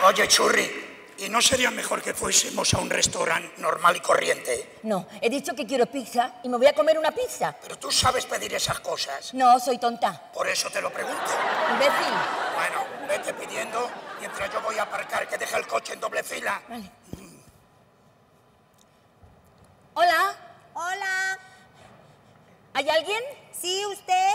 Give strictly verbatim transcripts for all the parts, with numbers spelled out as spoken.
Oye, Churri, ¿y no sería mejor que fuésemos a un restaurante normal y corriente? No, he dicho que quiero pizza y me voy a comer una pizza. Pero tú sabes pedir esas cosas. No, soy tonta. Por eso te lo pregunto. Imbécil. Bueno, vete pidiendo mientras yo voy a aparcar, que deja el coche en doble fila. Vale. Hola. Hola. ¿Hay alguien? ¿Sí, usted?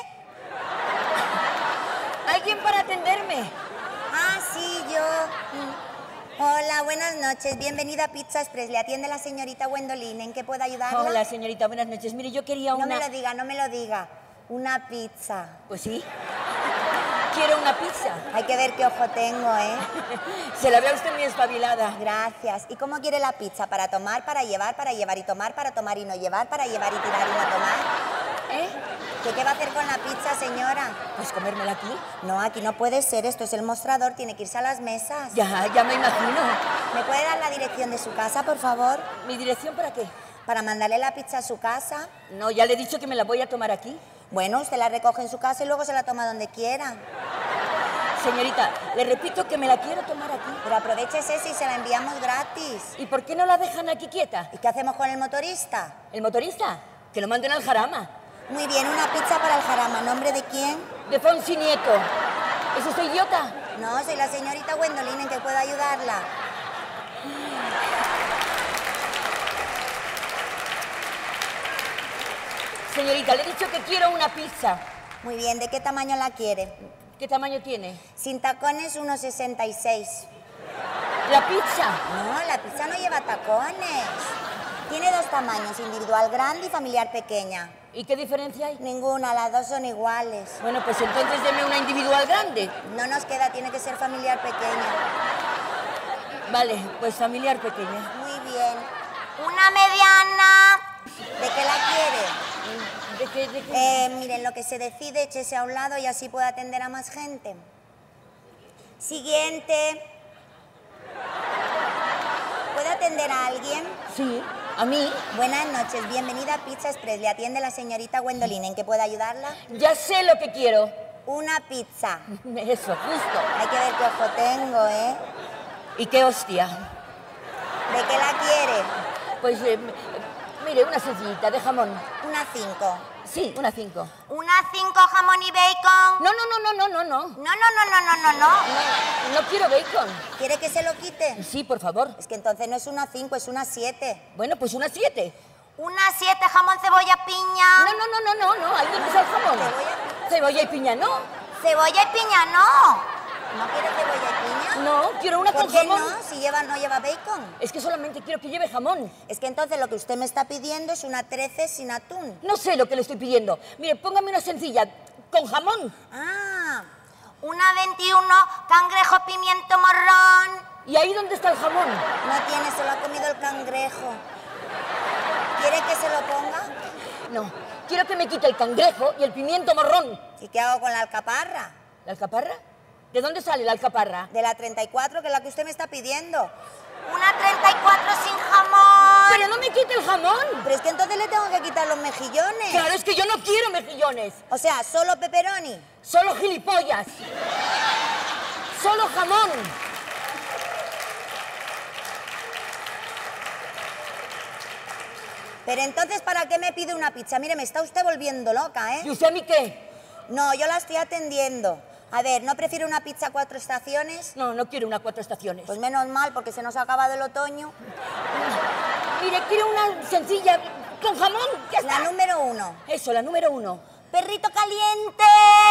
¿Alguien para atenderme? Ah, sí, yo. Hola, buenas noches. Bienvenida a Pizza Express. Le atiende la señorita Gwendolyn. ¿En qué puedo ayudarla? Hola, señorita, buenas noches. Mire, yo quería una... No me lo diga, no me lo diga. Una pizza. Pues sí. Quiero una pizza. Hay que ver qué ojo tengo, ¿eh? Se la ve a usted muy espabilada. Gracias. ¿Y cómo quiere la pizza? ¿Para tomar, para llevar, para llevar y tomar, para tomar y no llevar, para llevar y tirar y no tomar? ¿Eh? ¿Qué, qué va a hacer con la pizza, señora? Pues comérmela aquí. No, aquí no puede ser. Esto es el mostrador. Tiene que irse a las mesas. Ya, ya me imagino. ¿Me puede dar la dirección de su casa, por favor? ¿Mi dirección para qué? ¿Para mandarle la pizza a su casa? No, ya le he dicho que me la voy a tomar aquí. Bueno, usted la recoge en su casa y luego se la toma donde quiera. Señorita, le repito que me la quiero tomar aquí. Pero aprovechese si se la enviamos gratis. ¿Y por qué no la dejan aquí quieta? ¿Y qué hacemos con el motorista? ¿El motorista? Que lo manden al Jarama. Muy bien, una pizza para el Jarama. ¿Nombre de quién? De Fonsi Nieto. ¿Es usted idiota? No, soy la señorita Gwendolyn. ¿En qué puedo ayudarla? Señorita, le he dicho que quiero una pizza. Muy bien, ¿de qué tamaño la quiere? ¿Qué tamaño tiene? Sin tacones, uno sesenta y seis. ¿La pizza? No, la pizza no lleva tacones. Tiene dos tamaños, individual grande y familiar pequeña. ¿Y qué diferencia hay? Ninguna, las dos son iguales. Bueno, pues entonces deme una individual grande. No nos queda, tiene que ser familiar pequeña. Vale, pues familiar pequeña. Muy bien. Una mediana. ¿De qué la quiere? ¿De qué? ¿De qué? Eh, miren, lo que se decide, échese a un lado y así puede atender a más gente. Siguiente. ¿Puede atender a alguien? Sí, a mí. Buenas noches, bienvenida a Pizza Express. Le atiende la señorita Gwendolyn. ¿En qué puedo ayudarla? Ya sé lo que quiero. Una pizza. Eso, justo. Hay que ver qué ojo tengo, ¿eh? ¿Y qué hostia? ¿De qué la quiere? Pues, eh, mire, una sencillita de jamón. Una cinco. Sí, una cinco. Una cinco jamón y bacon. No, no, no, no, no, no, no. No, no, no, no, no, no, no. No, no quiero bacon. ¿Quiere que se lo quite? Sí, por favor. Es que entonces no es una cinco, es una siete. Bueno, pues una siete. Una siete, jamón, cebolla, piña. No, no, no, no, no, no. Ahí donde está el jamón. Cebolla. Cebolla y piña, no. Cebolla y piña, no. ¿No quiere cebolla y piña? No, quiero una ¿Por con qué jamón. no? Si lleva, no lleva bacon. Es que solamente quiero que lleve jamón. Es que entonces lo que usted me está pidiendo es una trece sin atún. No sé lo que le estoy pidiendo. Mire, póngame una sencilla con jamón. Ah, una veintiuno, cangrejo, pimiento, morrón. ¿Y ahí dónde está el jamón? No tiene, se lo ha comido el cangrejo. ¿Quiere que se lo ponga? No, quiero que me quite el cangrejo y el pimiento morrón. ¿Y qué hago con la alcaparra? ¿La alcaparra? ¿De dónde sale la alcaparra? De la treinta y cuatro, que es la que usted me está pidiendo. Una treinta y cuatro sin jamón. ¡Pero no me quite el jamón! Pero es que entonces le tengo que quitar los mejillones. Claro, es que yo no quiero mejillones. O sea, solo pepperoni. Solo gilipollas. Solo jamón. Pero entonces, ¿para qué me pide una pizza? Mire, me está usted volviendo loca, ¿eh? ¿Y usted a mí qué? No, yo la estoy atendiendo. A ver, ¿no prefiere una pizza cuatro estaciones? No, no quiero una cuatro estaciones. Pues menos mal, porque se nos ha acabado el otoño. Mire, quiero una sencilla con jamón. Ya está. La número uno. Eso, la número uno. Perrito caliente.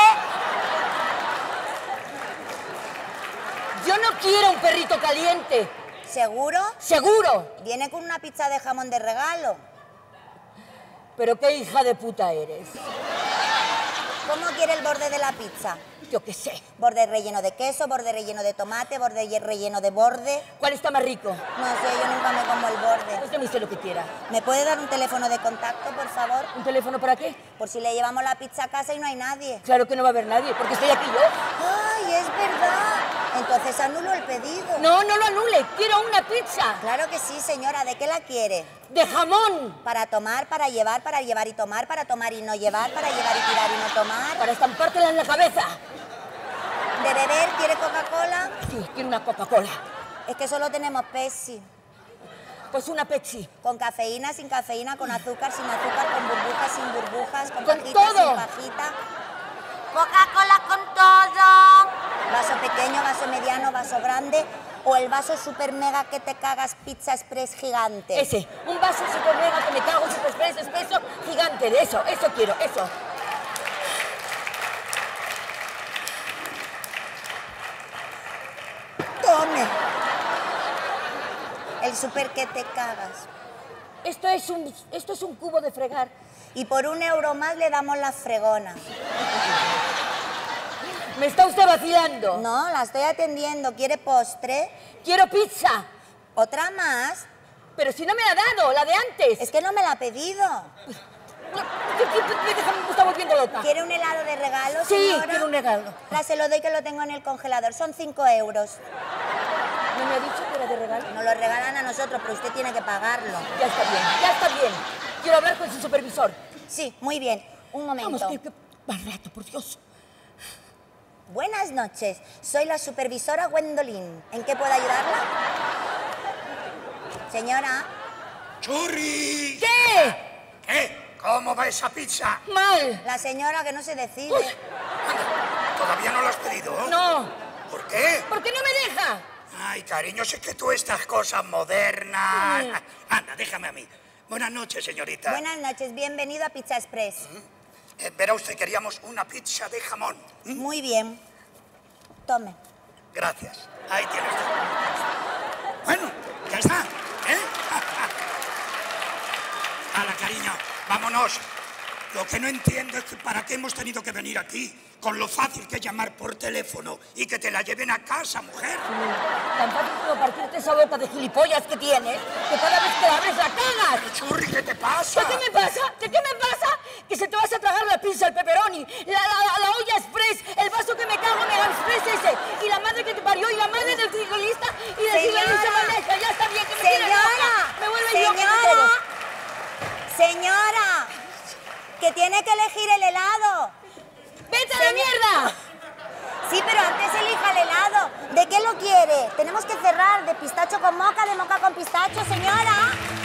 Yo no quiero un perrito caliente. ¿Seguro? ¿Seguro? Viene con una pizza de jamón de regalo. Pero qué hija de puta eres. ¿Cómo quiere el borde de la pizza? Yo qué sé. Borde relleno de queso, borde relleno de tomate, borde ye- relleno de borde. ¿Cuál está más rico? No sé, yo nunca me como el borde. Usted me dice lo que quiera. ¿Me puede dar un teléfono de contacto, por favor? ¿Un teléfono para qué? Por si le llevamos la pizza a casa y no hay nadie. Claro que no va a haber nadie, porque estoy aquí yo. ¡Ay, es verdad! Entonces anulo el pedido. No, no lo anule. Quiero una pizza. Claro que sí, señora. ¿De qué la quiere? De jamón. Para tomar, para llevar, para llevar y tomar, para tomar y no llevar, para llevar y tirar y no tomar. Para estampártela en la cabeza. ¿De beber quiere Coca-Cola? Sí, quiero una Coca-Cola. Es que solo tenemos Pepsi. Pues una Pepsi. Con cafeína, sin cafeína, con azúcar, sin azúcar, con burbujas, sin burbujas, con, Con pajita, todo. sin pajita. Coca-Cola con todo. Vaso pequeño, vaso mediano, vaso grande. O el vaso super mega que te cagas, Pizza Express gigante. Ese, un vaso super mega que me cago, super expreso, espeso, gigante, de eso, eso quiero, eso. Tome. El super que te cagas. Esto es un, esto es un cubo de fregar. Y por un euro más le damos la fregona. ¿Me está usted vacilando? No, la estoy atendiendo. ¿Quiere postre? Quiero pizza. ¿Otra más? Pero si no me la ha dado, la de antes. Es que no me la ha pedido. Me está volviendo loca. ¿Quiere un helado de regalo, Sí, señora? quiero un regalo. La se lo doy que lo tengo en el congelador. Son cinco euros. ¿No me ha dicho que era de regalo? Nos lo regalan a nosotros, pero usted tiene que pagarlo. Ya está bien, ya está bien. Quiero hablar con su supervisor. Sí, muy bien. Un momento. Vamos, que, que más rato, por Dios. Buenas noches. Soy la supervisora Gwendolyn. ¿En qué puedo ayudarla? Señora. ¡Churri! ¿Qué? ¿Qué? ¿Cómo va esa pizza? Mal. La señora que no se decide. Uy. Anda, ¿todavía no la has pedido? No. ¿Por qué? ¿Por qué no me deja? Ay, cariño, sé que tú estas cosas modernas... Anda, déjame a mí. Buenas noches, señorita. Buenas noches. Bienvenido a Pizza Express. Eh, verá usted, queríamos una pizza de jamón. ¿Mm? Muy bien. Tome. Gracias. Ahí tienes. Bueno, ya está. ¿Eh? Hala, cariño, vámonos. Lo que no entiendo es que para qué hemos tenido que venir aquí con lo fácil que es llamar por teléfono y que te la lleven a casa, mujer. Tan fácil como partirte esa boca de gilipollas que tienes, que cada vez que la abres la cagas. Pero, Churri, ¿qué te pasa? ¿Qué, ¿Qué me pasa? ¿Qué, ¿Qué me pasa? Que se te vas a tragar la pizza, el pepperoni, la, la, la olla express, el vaso que me cago en el express ese, y la madre que te parió, y la madre del frigorísta, y del frigorísta maneja. Ya está bien, que me tiene Señora. loca. Me vuelve loca de todo. Señora. Señora. Que tiene que elegir el helado. ¡Vete a la mierda! Sí, pero antes elija el helado. ¿De qué lo quiere? Tenemos que cerrar. ¿De pistacho con moca, de moca con pistacho, señora?